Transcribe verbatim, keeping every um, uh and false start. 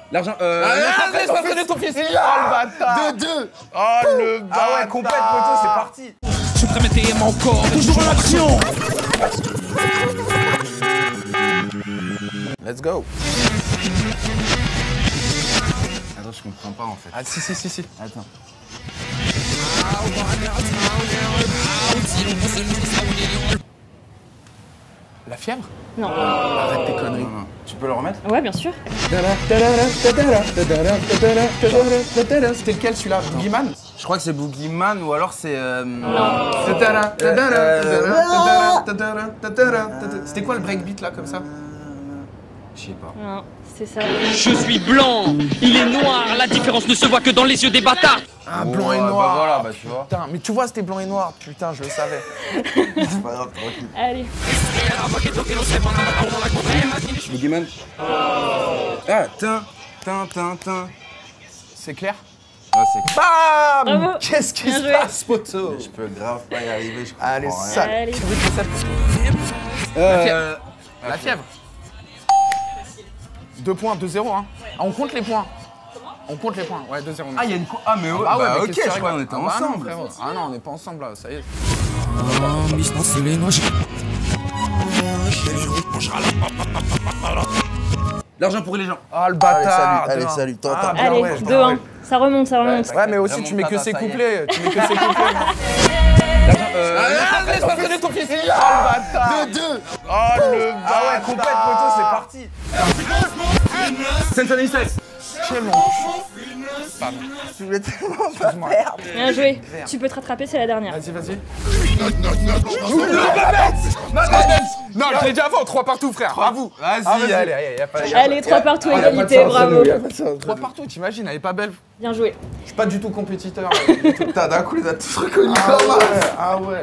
L'argent, euh... Ah, laisse pas traîner ton fils. Oh, le bâtard. deux deux. Oh, le bâtard. Ah ouais, complète, poteau, c'est parti. Je voudrais mettre mon corps toujours en action. Let's go. Attends, je comprends pas en fait. Ah, si, si, si, si. Attends. La fièvre? Non. Arrête tes conneries. Non, non. Tu peux le remettre? Ouais, bien sûr. C'était lequel celui-là? Boogeyman? Je crois que c'est Boogeyman ou alors c'est... Euh... Non. C'était quoi le breakbeat là comme ça? Je sais pas. Non, c'est ça. Je suis blanc, il est noir, la différence ne se voit que dans les yeux des bâtards. Ah, Oh, blanc et ouais, noir. Bah voilà, bah tu vois. Putain, mais tu vois, c'était blanc et noir. Putain, je le savais. C'est pas grave, tranquille. Allez. Boogeyman. Ah, tin, tin, tin, tin. C'est clair? Ah, c'est... Bam! Bravo. Qu'est-ce qui Bien se joué. passe, poteau? Je peux grave pas y arriver, je comprends Allez, rien. ça. Allez. Euh... La fièvre. Deux points, deux zéro, hein. Ah, on compte les points. On compte les points. Ouais, deux zéro. Ah, il y a une... co- Ah, mais ouais, Ah ouais, bah, mais ok, qu'est-ce que je tu crois qu'on rigoles? était Ah bah non, ensemble. frérot. Ah non, on n'est pas ensemble là, ça y est. L'argent pour les gens. Ah, le bâtard. Allez, deux un. salut, t'entends. Ah, bien, Allez, ouais, je deux un. rappelle. Ça remonte, ça remonte. Ouais, mais aussi, tu mets que Remontada, ses ça y est. couplets. Tu mets que ses couplets. L'argent, euh... Ah, laisse pas traîner ton fils. Oh, le bâtard. deux deux. Oh, le bâtard. Ah ouais, complète, poteau, c'est parti. Symphony Sex. Quel long. Pardon. Je voulais tellement pas perdre. Bien joué. Tu peux te rattraper, c'est la dernière. Vas-y, vas-y. Non, je l'ai déjà avant. Trois partout, frère. À vous. Vas-y, Ah, vas-y. allez, allez, y a pas... y a Allez, pas- trois partout, égalité, bravo. Trois partout, t'imagines, elle est pas belle. Bien joué. Je suis pas du tout compétiteur. Putain, d'un coup, les a tous reconnus. Ah ouais, ah ouais.